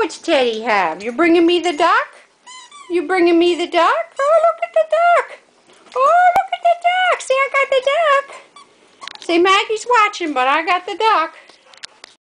what's Teddy have? You bringing me the duck? You bringing me the duck? Oh, look at the duck. Oh, look at the duck. See, I got the duck. See, Maggie's watching, but I got the duck.